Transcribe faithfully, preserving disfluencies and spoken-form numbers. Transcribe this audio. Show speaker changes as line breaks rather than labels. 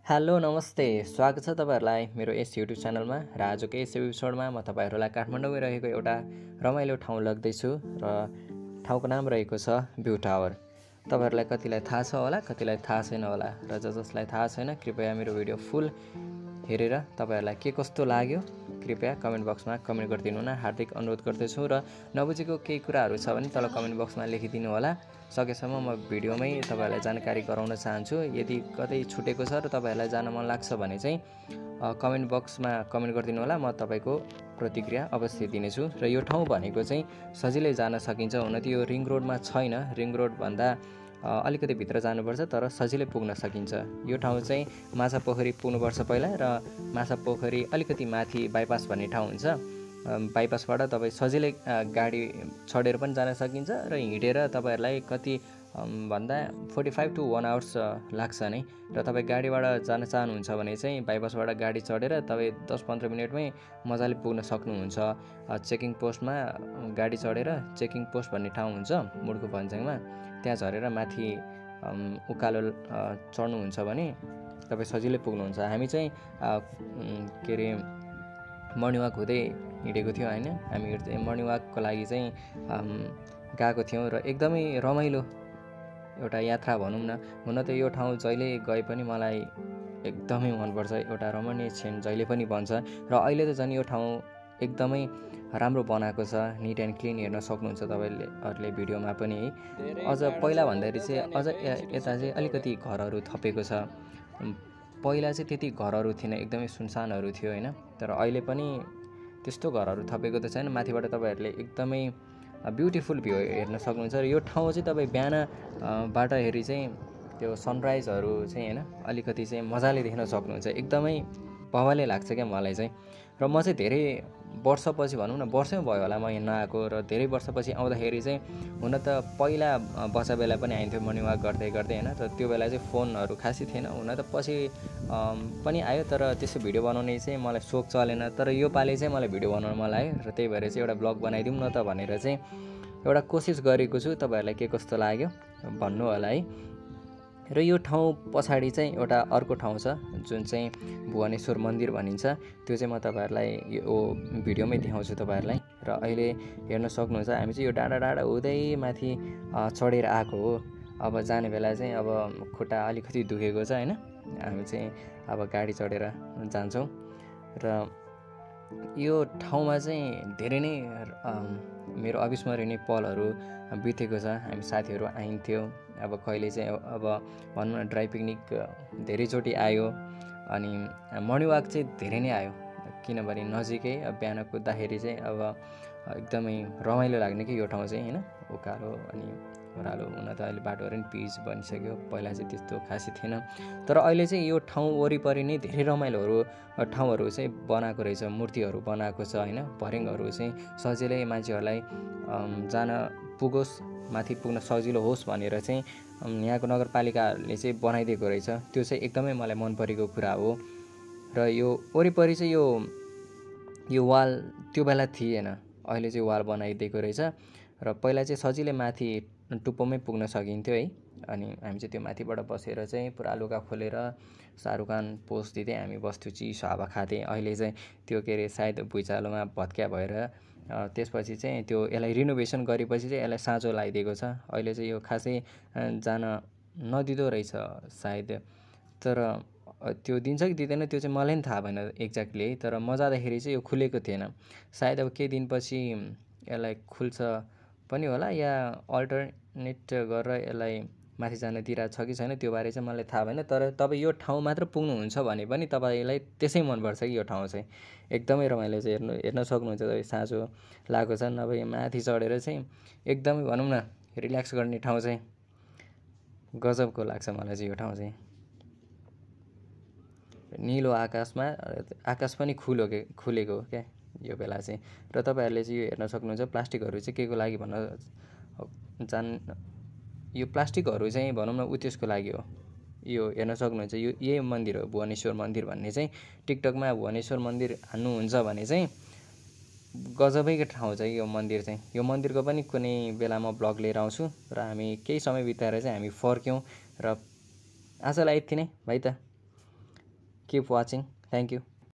Hello नमस्ते, स्वागत छ तपाईहरुलाई मेरो यस युट्युब च्यानलमा। र आजको यस एपिसोडमा म तपाईहरुलाई काठमाडौँमा रहेको एउटा रमाइलो ठाउँ लग्दैछु र ठाउँको नाम रहेको छ viewtower। तपाईहरुलाई कतिलाई थाहा छ होला, कतिलाई थाहा छैन होला, र ज जसलाई थाहा छैन कृपया मेरो भिडियो फुल हेरेर तपाईहरुलाई के कस्तो लाग्यो कृपया कमेन्ट बक्समा कमेन्ट गरिदिनु न हार्दिक अनुरोध गर्दछु। र नबुझेको केही कुराहरू छ भने तल कमेन्ट बक्समा लेखिदिनु होला। सकेसम्म म भिडियोमै तपाईहरुलाई जानकारी गराउन चाहन्छु। यदि कतै छुटेको छ र तपाईहरुलाई जान मन लाग्छ भने चाहिँ कमेन्ट बक्समा कमेन्ट गरिदिनु होला, म तपाईको प्रतिक्रिया अवश्य दिनेछु। र यो ठाउँ भनेको चाहिँ सजिलै जान सकिन्छ। हुन त यो रिङ रोडमा छैन, रिङ रोड भन्दा अलिकति भित्र जानुपर्छ, तर सजिलै पुग्न सकिन्छ। यो ठाउँ चाहिँ माछा पोखरी पुग्नुपर्छ पहिला, र माछा पोखरी अलिकति माथि बाइपास भन्ने ठाउँ हुन्छ। बाइपासबाट तपाईँ सजिलै गाडी चढेर पनि जान सकिन्छ र हिँडेर तपाईहरुलाई कति भन्दा forty five to one hours लाग्छ नै। र तपाईँ गाडीबाट जान चाहनुहुन्छ भने चाहिँ बाइपासबाट गाडी चढेर तपाईँ दस पन्ध्र मिनटमै मजाले पुग्न सक्नुहुन्छ। चेकिङ पोस्टमा गाडी चढेर चेकिङ पोस्ट भन्ने ठाउँ हुन्छ मुडको भन्ज्याङमा, त्यहाँ झरेर माथि उकालो चढ्नुहुन्छ भने तपाईँ सजिलै पुग्नुहुन्छ। हामी चाहिँ के अरे मर्निङ वाक हुँदै हिँडेको थियो होइन। हामी चाहिँ मर्निङ वाकको लागि चाहिँ गएको थियौँ र एकदमै रमाइलो एउटा यात्रा भनौँ न। हुन त यो ठाउँ जहिले गए पनि मलाई एकदमै मनपर्छ, एउटा रमणीय क्षण जहिले पनि बन्छ। र अहिले त झन् यो ठाउँ एकदमै राम्रो बनाएको छ, निट एन्ड क्लिन हेर्न सक्नुहुन्छ तपाईँहरूले भिडियोमा पनि है। अझ पहिला भन्दाखेरि चाहिँ अझ यता चाहिँ अलिकति घरहरू थपेको छ। पहिला चाहिँ त्यति घरहरू थिएन, एकदमै सुनसानहरू थियो होइन। तर अहिले पनि त्यस्तो घरहरू थपेको त छैन। माथिबाट तपाईँहरूले एकदमै ब्युटिफुल भ्यू हेर्न सक्नुहुन्छ। र यो ठाउँ चाहिँ तपाईँ बिहानबाट हेरी चाहिँ त्यो सनराइजहरू चाहिँ होइन अलिकति चाहिँ मजाले देख्न सक्नुहुन्छ। एकदमै भवाले लाग्छ क्या मलाई चाहिँ। र म चाहिँ धेरै वर्षपछि भनौँ न, वर्षै भयो होला म यहाँ नआएको, र धेरै वर्षपछि आउँदाखेरि चाहिँ हुन त पहिला बच्चा बेला पनि आइन्थ्यो मर्निङ वाक गर्दै गर्दै होइन। तर त्यो बेला चाहिँ फोनहरू खासै थिएन। हुन त पछि पनि आयो, तर त्यसो भिडियो बनाउने चाहिँ मलाई सोख चलेन। तर यो पालि चाहिँ मलाई भिडियो बनाउन मन लाग्यो, र त्यही भएर चाहिँ एउटा ब्लग बनाइदिउँ न त भनेर चाहिँ एउटा कोसिस गरेको छु। तपाईँहरूलाई के कस्तो लाग्यो भन्नु होला है। र यो ठाउँ पछाडि चाहिँ एउटा अर्को ठाउँ छ जुन चाहिँ भुवनेश्वर मन्दिर भनिन्छ। त्यो चाहिँ म तपाईँहरूलाई यो भिडियोमै देखाउँछु तपाईँहरूलाई। र अहिले हेर्न सक्नुहुन्छ हामी चाहिँ यो डाँडा डाँडा हुँदै माथि चढेर आएको हो। अब जाने बेला चाहिँ अब खुट्टा अलिकति दुखेको छ होइन। हामी चाहिँ अब गाडी चढेर जान्छौँ। र यो ठाउँमा चाहिँ धेरै नै मेरो अविस्मरणीय पलहरू बितेको छ। हामी साथीहरू आइन्थ्यो। अब कहिले चाहिँ अब भनौँ न ड्राई पिकनिक धेरैचोटि आयो, अनि मर्निङ वाक चाहिँ धेरै नै आयो, किनभने नजिकै बिहान कुद्दाखेरि चाहिँ अब एकदमै रमाइलो लाग्ने कि यो ठाउँ चाहिँ होइन। उकालो अनि ओह्रालो, हुन त अहिले बाटोहरू पनि पिच बनिसक्यो, पहिला चाहिँ त्यस्तो खासै थिएन। तर अहिले चाहिँ यो ठाउँ वरिपरि नै धेरै रमाइलोहरू ठाउँहरू चाहिँ बनाएको रहेछ, मूर्तिहरू बनाएको छ होइन। भर्याङहरू चाहिँ सजिलै मान्छेहरूलाई जान पुगोस्, माथि पुग्न सजिलो होस् भनेर चाहिँ यहाँको नगरपालिकाहरूले चाहिँ बनाइदिएको रहेछ। त्यो चाहिँ एकदमै मलाई मन परेको कुरा हो। र यो वरिपरि चाहिँ यो यो वाल त्यो बेला थिएन, अहिले चाहिँ वाल बनाइदिएको रहेछ। र पहिला चाहिँ सजिलै माथि टुप्पोमै पुग्न सकिन्थ्यो है। अनि हामी चाहिँ त्यो माथिबाट बसेर चाहिँ पुरा लुगा खोलेर शाहरुख खान पोज दिँदै हामी बस्थ्यौँ, चिसो हावा खाँदै। अहिले चाहिँ त्यो के अरे सायद भुइँचालोमा भत्क्या भएर त्यसपछि चाहिँ त्यो यसलाई रिनोभेसन गरेपछि चाहिँ यसलाई साँचो लगाइदिएको छ। अहिले चाहिँ यो खासै जान नदिँदो रहेछ सायद, तर त्यो दिन्छ कि दिँदैन त्यो चाहिँ मलाई पनि थाहा भएन एक्ज्याक्टली है। तर म जाँदाखेरि चाहिँ यो खुलेको थिएन, सायद अब केही दिनपछि यसलाई खुल्छ पनि होला, या अल्टरनेट गरेर यसलाई माथि जान दिइरहेको छ कि छैन त्यो बारे चाहिँ मलाई थाहा भएन। तर तपाईँ यो ठाउँ मात्र पुग्नुहुन्छ भने पनि तपाईँलाई त्यसै मनपर्छ कि यो ठाउँ चाहिँ एकदमै रमाइलो चाहिँ हेर्नु हेर्न सक्नुहुन्छ। तपाईँ साँझो लागेको छ, नभए माथि चढेर चाहिँ एकदमै भनौँ न रिल्याक्स गर्ने ठाउँ चाहिँ गजबको लाग्छ मलाई चाहिँ यो ठाउँ चाहिँ। निलो आकाशमा आकाश पनि खुलो खुलेको हो क्या यो बेला चाहिँ। र तपाईँहरूले चाहिँ यो हेर्न सक्नुहुन्छ प्लास्टिकहरू चाहिँ के को लागि भन्न जान, यो प्लास्टिकहरू चाहिँ भनौँ न उद्देश्यको लागि हो। यो हेर्न सक्नुहुन्छ, यो यही मन्दिर हो भुवनेश्वर मन्दिर भन्ने चाहिँ। टिकटकमा भुवनेश्वर मन्दिर हान्नुहुन्छ भने चाहिँ गजबैको ठाउँ चाहिँ यो मन्दिर चाहिँ। यो मन्दिरको पनि कुनै बेला म ब्लग लिएर आउँछु। र हामी केही समय बिताएर चाहिँ हामी फर्क्यौँ। र आजलाई यति नै भाइ त। Keep watching. Thank you.